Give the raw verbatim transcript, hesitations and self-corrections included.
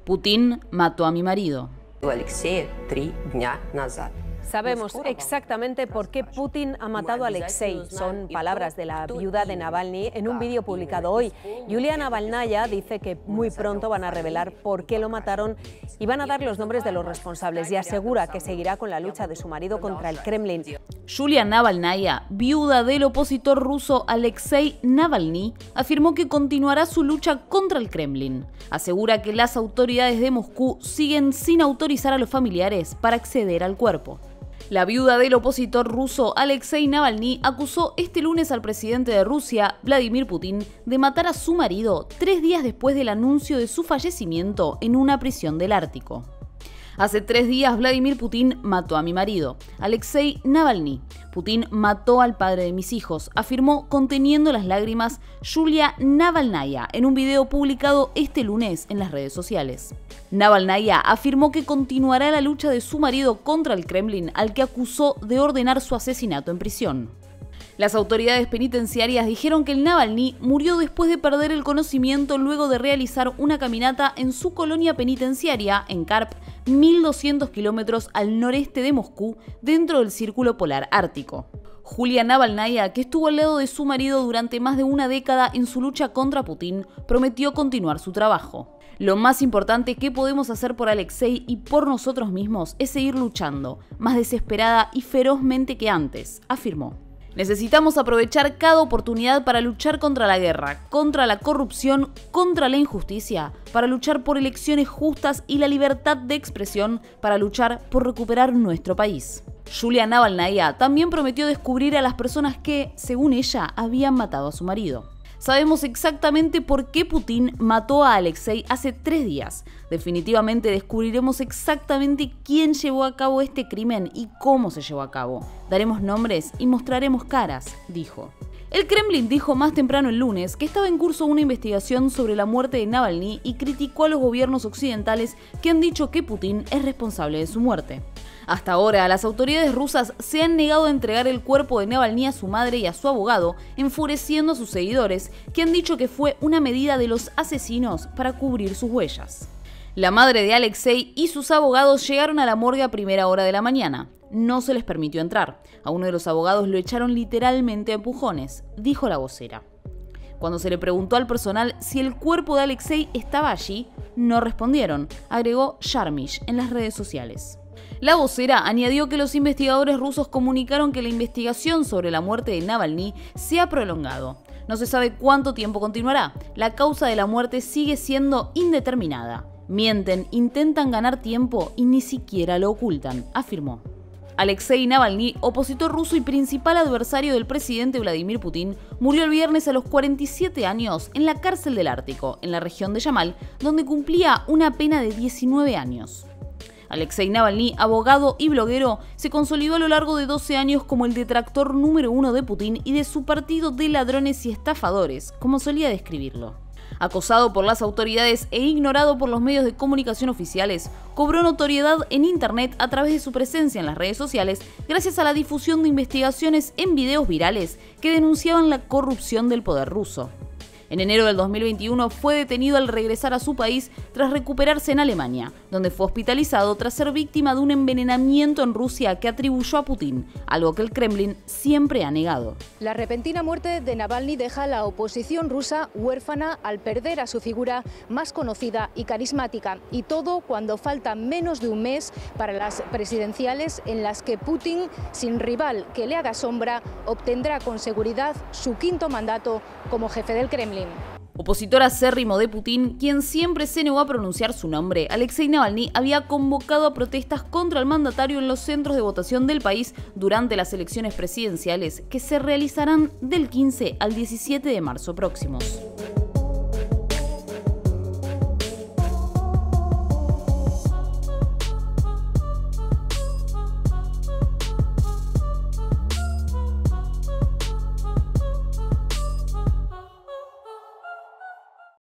Putin mató a mi marido. Sabemos exactamente por qué Putin ha matado a Alexei. Son palabras de la viuda de Navalny en un vídeo publicado hoy. Yulia Navalnaya dice que muy pronto van a revelar por qué lo mataron y van a dar los nombres de los responsables, y asegura que seguirá con la lucha de su marido contra el Kremlin. Yulia Navalnaya, viuda del opositor ruso Alexei Navalny, afirmó que continuará su lucha contra el Kremlin. Asegura que las autoridades de Moscú siguen sin autorizar a los familiares para acceder al cuerpo. La viuda del opositor ruso Alexei Navalny acusó este lunes al presidente de Rusia, Vladimir Putin, de matar a su marido tres días después del anuncio de su fallecimiento en una prisión del Ártico. Hace tres días Vladimir Putin mató a mi marido, Alexei Navalny. Putin mató al padre de mis hijos, afirmó conteniendo las lágrimas Yulia Navalnaya en un video publicado este lunes en las redes sociales. Navalnaya afirmó que continuará la lucha de su marido contra el Kremlin, al que acusó de ordenar su asesinato en prisión. Las autoridades penitenciarias dijeron que el Navalny murió después de perder el conocimiento luego de realizar una caminata en su colonia penitenciaria en Karp, mil doscientos kilómetros al noreste de Moscú, dentro del Círculo Polar Ártico. Yulia Navalnaya, que estuvo al lado de su marido durante más de una década en su lucha contra Putin, prometió continuar su trabajo. Lo más importante que podemos hacer por Alexei y por nosotros mismos es seguir luchando, más desesperada y ferozmente que antes, afirmó. Necesitamos aprovechar cada oportunidad para luchar contra la guerra, contra la corrupción, contra la injusticia, para luchar por elecciones justas y la libertad de expresión, para luchar por recuperar nuestro país. Yulia Navalnaya también prometió descubrir a las personas que, según ella, habían matado a su marido. Sabemos exactamente por qué Putin mató a Alexei hace tres días. Definitivamente descubriremos exactamente quién llevó a cabo este crimen y cómo se llevó a cabo. Daremos nombres y mostraremos caras, dijo. El Kremlin dijo más temprano el lunes que estaba en curso una investigación sobre la muerte de Navalny y criticó a los gobiernos occidentales que han dicho que Putin es responsable de su muerte. Hasta ahora, las autoridades rusas se han negado a entregar el cuerpo de Navalny a su madre y a su abogado, enfureciendo a sus seguidores, que han dicho que fue una medida de los asesinos para cubrir sus huellas. La madre de Alexei y sus abogados llegaron a la morgue a primera hora de la mañana. No se les permitió entrar. A uno de los abogados lo echaron literalmente a empujones, dijo la vocera. Cuando se le preguntó al personal si el cuerpo de Alexei estaba allí, no respondieron, agregó Yarmish en las redes sociales. La vocera añadió que los investigadores rusos comunicaron que la investigación sobre la muerte de Navalny se ha prolongado. No se sabe cuánto tiempo continuará. La causa de la muerte sigue siendo indeterminada. Mienten, intentan ganar tiempo y ni siquiera lo ocultan, afirmó. Alexei Navalny, opositor ruso y principal adversario del presidente Vladimir Putin, murió el viernes a los cuarenta y siete años en la cárcel del Ártico, en la región de Yamal, donde cumplía una pena de diecinueve años. Alexei Navalny, abogado y bloguero, se consolidó a lo largo de doce años como el detractor número uno de Putin y de su partido de ladrones y estafadores, como solía describirlo. Acosado por las autoridades e ignorado por los medios de comunicación oficiales, cobró notoriedad en Internet a través de su presencia en las redes sociales gracias a la difusión de investigaciones en videos virales que denunciaban la corrupción del poder ruso. En enero del dos mil veintiuno fue detenido al regresar a su país tras recuperarse en Alemania, donde fue hospitalizado tras ser víctima de un envenenamiento en Rusia que atribuyó a Putin, algo que el Kremlin siempre ha negado. La repentina muerte de Navalny deja a la oposición rusa huérfana al perder a su figura más conocida y carismática, y todo cuando falta menos de un mes para las presidenciales en las que Putin, sin rival que le haga sombra, obtendrá con seguridad su quinto mandato como jefe del Kremlin. Opositor acérrimo de Putin, quien siempre se negó a pronunciar su nombre, Alexei Navalny había convocado a protestas contra el mandatario en los centros de votación del país durante las elecciones presidenciales que se realizarán del quince al diecisiete de marzo próximos.